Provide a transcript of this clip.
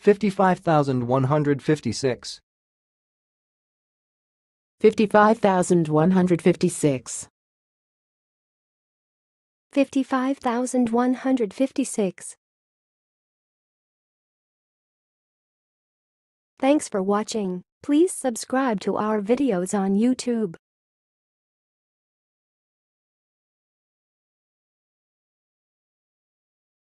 55,156. 55,156. 55,156. Thanks for watching. Please subscribe to our videos on YouTube.